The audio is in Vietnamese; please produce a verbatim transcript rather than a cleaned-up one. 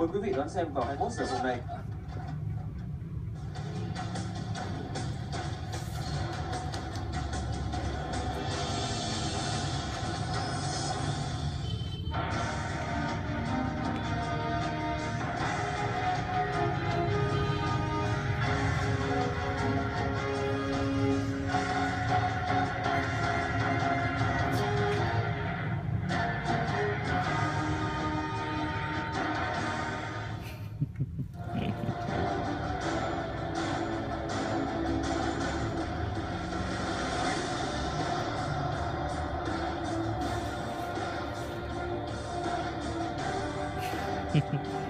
Mời quý vị đón xem vào hai mươi mốt giờ hôm nay. Hehehe